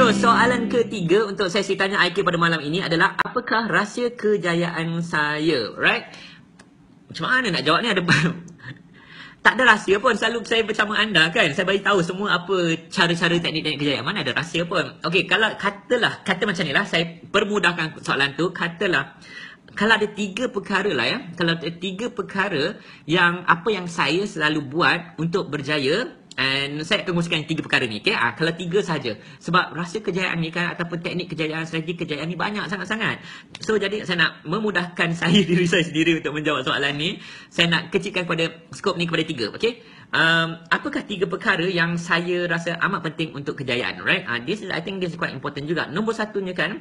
So, soalan ketiga untuk sesi tanya IQ pada malam ini adalah apakah rahsia kejayaan saya? Right? Macam mana nak jawab ni? Ada tak ada rahsia pun. Selalu saya bersama anda kan. Saya bagi tahu semua apa cara-cara teknik-teknik kejayaan. Mana ada rahsia pun. Okey, kalau kata macam ni lah, saya permudahkan soalan tu. Katalah kalau ada 3 perkara lah ya. Kalau ada 3 perkara yang apa yang saya selalu buat untuk berjaya. And saya akan kongsikan 3 perkara ni, okay? Kalau 3 saja. Sebab rahsia kejayaan ni kan, ataupun teknik kejayaan, strategi kejayaan ni banyak sangat-sangat. So, jadi saya nak memudahkan diri saya sendiri untuk menjawab soalan ni. Saya nak kecilkan pada skop ni kepada 3, okay? Apakah 3 perkara yang saya rasa amat penting untuk kejayaan, right? I think this is quite important juga. Nombor satunya kan,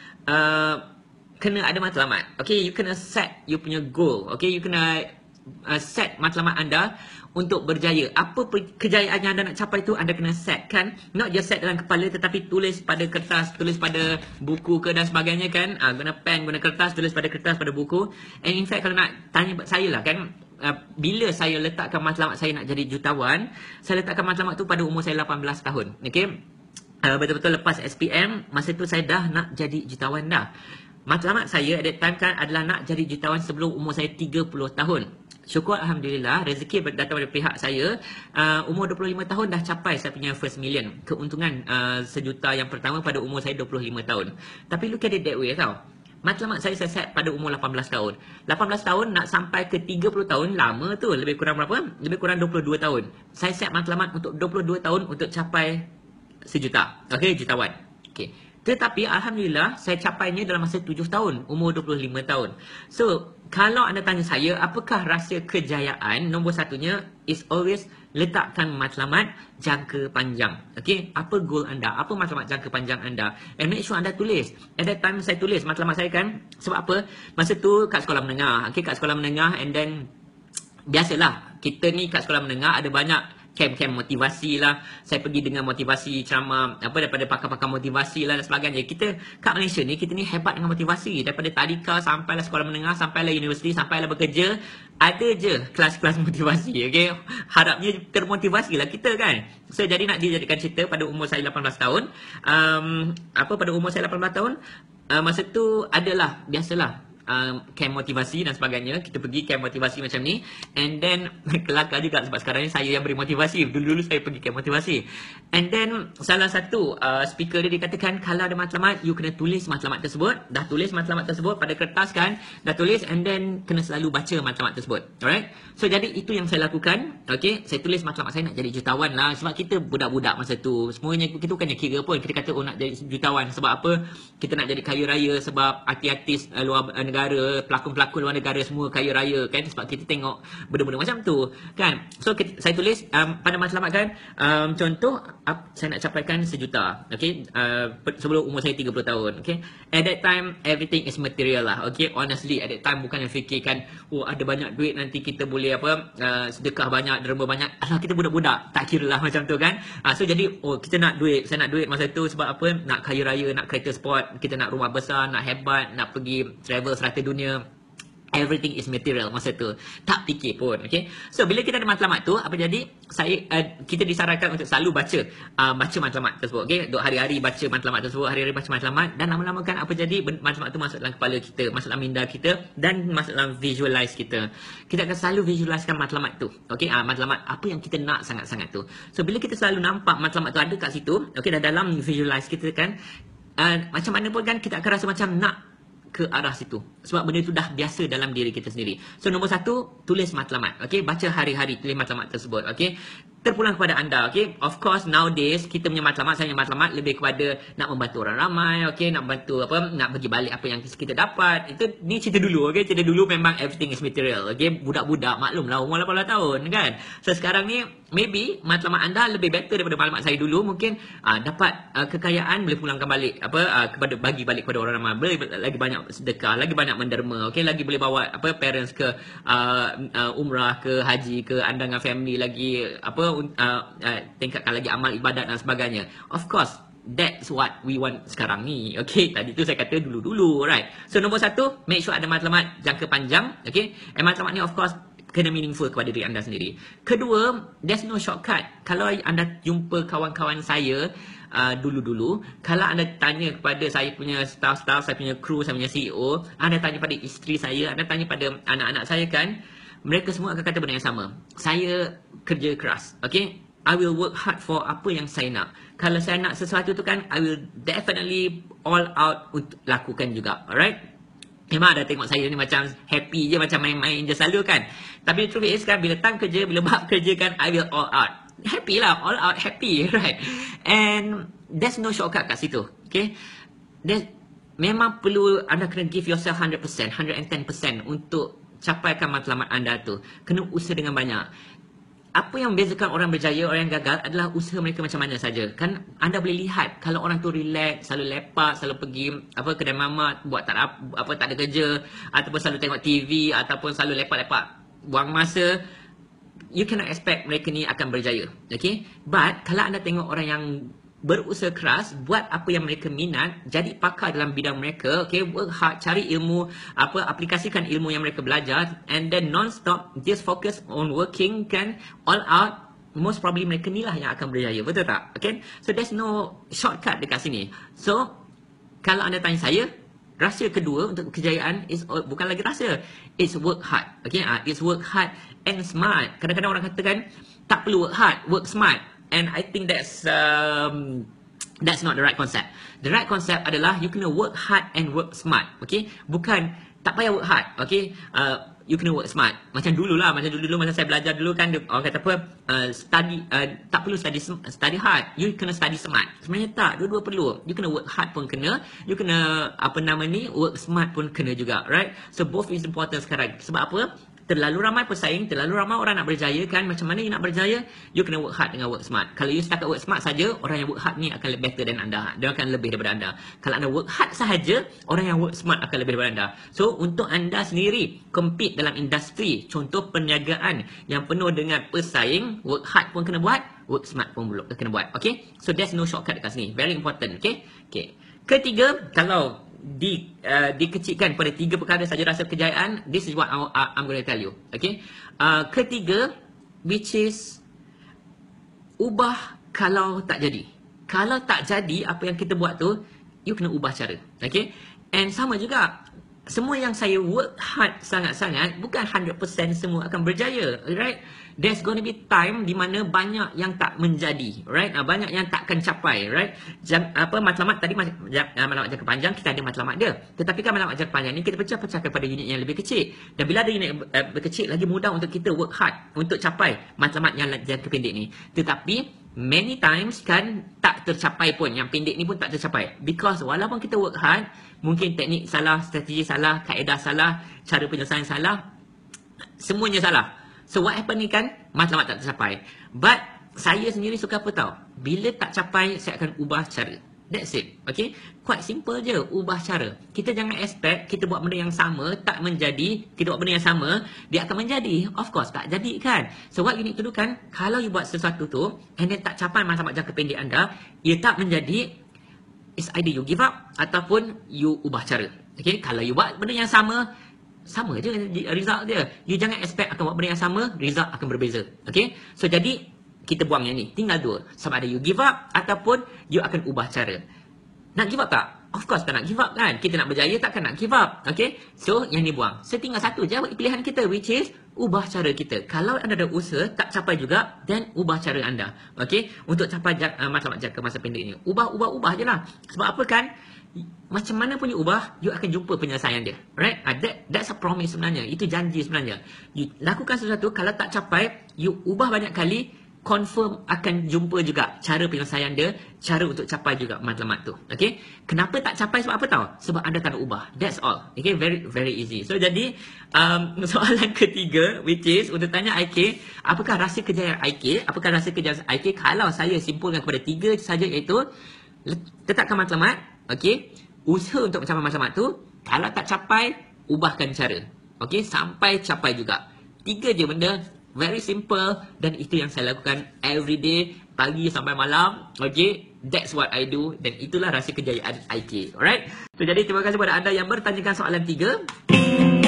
kena ada matlamat. Okay, you kena set you punya goal. Okay, you kena set matlamat anda untuk berjaya. Apa kejayaan yang anda nak capai tu anda kena set kan. Not just set dalam kepala tetapi tulis pada kertas, tulis pada buku ke dan sebagainya kan. Guna pen, guna kertas, tulis pada kertas, pada buku. And in fact kalau nak tanya saya lah kan, bila saya letakkan matlamat saya nak jadi jutawan, saya letakkan matlamat tu pada umur saya 18 tahun. Okay, betul-betul lepas SPM, masa tu saya dah nak jadi jutawan dah. Matlamat saya at that time kan adalah nak jadi jutawan sebelum umur saya 30 tahun. Syukur Alhamdulillah, rezeki datang dari pihak saya. Umur 25 tahun dah capai saya punya first million. Keuntungan sejuta yang pertama pada umur saya 25 tahun. Tapi look at it that way tau. Matlamat saya set pada umur 18 tahun. 18 tahun nak sampai ke 30 tahun, lama tu. Lebih kurang berapa? Lebih kurang 22 tahun. Saya set matlamat untuk 22 tahun untuk capai sejuta. Okay, jutawan. Okay. Tetapi Alhamdulillah saya capainya dalam masa 7 tahun, umur 25 tahun. So, kalau anda tanya saya, apakah rahsia kejayaan? Nombor satunya is always letakkan matlamat jangka panjang. Okay, apa goal anda? Apa matlamat jangka panjang anda? And make sure anda tulis. At that time saya tulis matlamat saya kan. Sebab apa? Masa tu kat sekolah menengah. Okay, kat sekolah menengah and then biasalah, kita ni kat sekolah menengah ada banyak camp-camp motivasi lah. Saya pergi dengan motivasi ceramah daripada pakar-pakar motivasi lah dan sebagainya. Kita kat Malaysia ni, kita ni hebat dengan motivasi. Daripada tadika sampailah sekolah menengah, sampailah universiti, sampailah bekerja, ada je kelas-kelas motivasi. Okay, harapnya termotivasi lah kita kan. So jadi nak dijadikan cerita pada umur saya 18 tahun. Pada umur saya 18 tahun, masa tu adalah biasalah camp motivasi dan sebagainya. Kita pergi camp motivasi macam ni. And then kelakar juga sebab sekarang ni saya yang beri motivasi. Dulu-dulu saya pergi camp motivasi. And then salah satu speaker dia katakan, kalau ada matlamat, you kena tulis matlamat tersebut. Dah tulis matlamat tersebut pada kertas kan, dah tulis, and then kena selalu baca matlamat tersebut. Alright, so jadi itu yang saya lakukan. Okay, saya tulis matlamat saya nak jadi jutawan lah. Sebab kita budak-budak masa tu, semuanya kita bukannya kira pun. Kita kata nak jadi jutawan. Sebab apa? Kita nak jadi kaya raya. Sebab artis-artis luar negara, pelakon-pelakon luar negara semua kaya raya kan. Sebab kita tengok benda-benda macam tu kan. So saya tulis pada matlamat kan, contoh saya nak capaikan sejuta. Okay, sebelum umur saya 30 tahun. Okay, at that time everything is material lah. Okay, honestly at that time bukan yang fikirkan ada banyak duit nanti kita boleh sedekah banyak, derma banyak. Alah, kita budak-budak tak kira lah macam tu kan. So jadi kita nak duit, saya nak duit masa tu sebab apa? Nak kaya raya, nak kereta sport, kita nak rumah besar, nak hebat, nak pergi travel serata dunia. Everything is material masa tu. Tak fikir pun. Okay, so bila kita ada matlamat tu, apa jadi? Kita disarankan untuk selalu baca matlamat tersebut. Okay, duk hari-hari baca matlamat tersebut, hari-hari baca matlamat. Dan lama-lama kan apa jadi? Matlamat tu masuk dalam kepala kita, masuk dalam minda kita, dan masuk dalam visualize kita. Kita akan selalu visualizekan matlamat tu. Okay, matlamat apa yang kita nak sangat-sangat tu. So bila kita selalu nampak matlamat tu ada kat situ, okay, dah dalam visualize kita kan, macam mana pun kan kita akan rasa macam nak ke arah situ. Sebab benda itu dah biasa dalam diri kita sendiri. So nombor satu, tulis matlamat. Okay, baca hari-hari, tulis matlamat tersebut. Okay, terpulang kepada anda. Okay, of course nowadays kita punya matlamat, saya punya matlamat lebih kepada nak membantu orang ramai. Okay, nak bantu nak bagi balik apa yang kita dapat. Ni cerita dulu. Okay, cerita dulu memang everything is material. Okay, budak-budak maklumlah umur 18 tahun kan. So sekarang ni maybe matlamat anda lebih better daripada matlamat saya dulu. Mungkin dapat kekayaan, boleh pulangkan balik kepada bagi balik kepada orang ramai, boleh lagi banyak sedekah, lagi banyak menderma. Okay, lagi boleh bawa parents ke umrah ke haji ke, anda dengan family lagi tingkatkan lagi amal ibadat dan sebagainya. Of course that's what we want sekarang ni. Okay, tadi tu saya kata dulu-dulu, right? So nombor satu, make sure ada matlamat jangka panjang. Okay, and matlamat ni of course kena meaningful kepada diri anda sendiri. Kedua, there's no shortcut. Kalau anda jumpa kawan-kawan saya dulu-dulu, kalau anda tanya kepada saya punya staff-staff, saya punya kru, saya punya CEO, anda tanya pada isteri saya, anda tanya pada anak-anak saya kan, mereka semua akan kata benda yang sama. Saya kerja keras, okay? I will work hard for apa yang saya nak. Kalau saya nak sesuatu tu kan, I will definitely all out untuk lakukan juga, alright? Memang ada tengok saya ni macam happy je, macam main-main je selalu kan. Tapi truth is kan, bila time kerja, bila bab kerja kan, I will all out. Happy lah, all out happy, right? And there's no shortcut kat situ, okay? Memang perlu anda kena give yourself 100%, 110% untuk capaikan matlamat anda tu. Kena usaha dengan banyak. Apa yang membezakan orang berjaya, orang yang gagal adalah usaha mereka macam mana saja. Kan anda boleh lihat kalau orang tu relax, selalu lepak, selalu pergi kedai mamak, buat tak ada kerja, ataupun selalu tengok TV, ataupun selalu lepak-lepak buang masa, you cannot expect mereka ni akan berjaya. Okay? But kalau anda tengok orang yang berusaha keras, buat apa yang mereka minat, jadi pakar dalam bidang mereka, okay, work hard, cari ilmu, aplikasikan ilmu yang mereka belajar, and then non-stop, just focus on working, kan, all out, most probably mereka ni lah yang akan berjaya, betul tak? Okay, so there's no shortcut dekat sini. So, kalau anda tanya saya, rahsia kedua untuk kejayaan is bukan lagi rahsia, it's work hard, okay, it's work hard and smart. Kadang-kadang orang katakan, tak perlu work hard, work smart. And I think that's not the right concept. The right concept adalah you kena work hard and work smart. Okay? Bukan tak payah work hard. Okay? You kena work smart. Macam dulu masa saya belajar dulu kan, orang kata apa, tak perlu study hard. You kena study smart. Sebenarnya tak, dua-dua perlu. You kena work hard pun kena. You kena work smart pun kena juga. Right? So both is important sekarang. Sebab apa? Terlalu ramai pesaing, terlalu ramai orang nak berjaya kan. Macam mana you nak berjaya? You kena work hard dengan work smart. Kalau you setakat work smart saja, orang yang work hard ni akan lebih better than anda. Dia akan lebih daripada anda. Kalau anda work hard sahaja, orang yang work smart akan lebih daripada anda. So, untuk anda sendiri compete dalam industri, contoh perniagaan yang penuh dengan pesaing, work hard pun kena buat, work smart pun kena buat. Okay? So, there's no shortcut dekat sini. Very important. Okay? Okay. Ketiga, kalau dikecilkan pada 3 perkara saja rasa kejayaan, this is what I'm going to tell you. Okay? Ketiga, which is ubah kalau tak jadi. Kalau tak jadi apa yang kita buat tu, you kena ubah cara. Okay? And sama juga, semua yang saya work hard sangat-sangat, bukan 100% semua akan berjaya. Right? There's going to be time di mana banyak yang tak menjadi, right? Banyak yang takkan capai, right? Matlamat tadi, matlamat jangka panjang kita ada matlamat dia. Tetapi kan matlamat jangka panjang ni kita pecah kepada unit yang lebih kecil. Dan bila ada unit kecil, lagi mudah untuk kita work hard untuk capai matlamat yang jangka pendek ni. Tetapi many times kan tak tercapai pun, yang pendek ni pun tak tercapai. Because walaupun kita work hard, mungkin teknik salah, strategi salah, kaedah salah, cara penyelesaian salah, semuanya salah. So what happen ni kan, matlamat tak tercapai. But saya sendiri suka apa tahu? Bila tak capai, saya akan ubah cara. That's it. Okay? Quite simple je, ubah cara. Kita jangan expect kita buat benda yang sama, tak menjadi. Kita buat benda yang sama, dia akan menjadi. Of course, tak jadi kan. So what you need to do kan, kalau you buat sesuatu tu, and then tak capai matlamat jangka pendek anda, ia tak menjadi, it's either you give up, ataupun you ubah cara. Okay? Kalau you buat benda yang sama je result dia. You jangan expect akan buat benda yang sama, result akan berbeza. Okay? So jadi, kita buang yang ni. Tinggal dua. Sama ada you give up, ataupun you akan ubah cara. Nak give up tak? Of course tak nak give up kan. Kita nak berjaya takkan nak give up. Okay? So, yang ni buang. So, tinggal satu je pilihan kita, which is ubah cara kita. Kalau anda ada usaha, tak capai juga, then ubah cara anda. Okay? Untuk capai matlamat jangka masa pendek ni. Ubah je lah. Sebab apa kan? Macam mana pun you ubah, you akan jumpa penyelesaian dia. Right? That's a promise sebenarnya. Itu janji sebenarnya. You lakukan sesuatu, kalau tak capai, you ubah banyak kali, confirm akan jumpa juga cara penyelesaian dia, cara untuk capai juga matlamat tu. Okay? Kenapa tak capai, sebab apa tahu? Sebab anda tak nak ubah. That's all. Okay? Very, very easy. So, jadi, soalan ketiga, which is, untuk tanya IK, apakah rahsia kejayaan IK? Apakah rahsia kejayaan IK? Kalau saya simpulkan kepada 3 saja, iaitu, tetapkan matlamat. Okay? Usaha untuk mencapai matlamat tu. Kalau tak capai, ubahkan cara. Okay? Sampai capai juga. 3 je benda. Very simple. Dan itu yang saya lakukan every day. Pagi sampai malam. Okay? That's what I do. Dan itulah rahsia kejayaan IK. Alright? So, jadi terima kasih kepada anda yang bertanyakan soalan 3.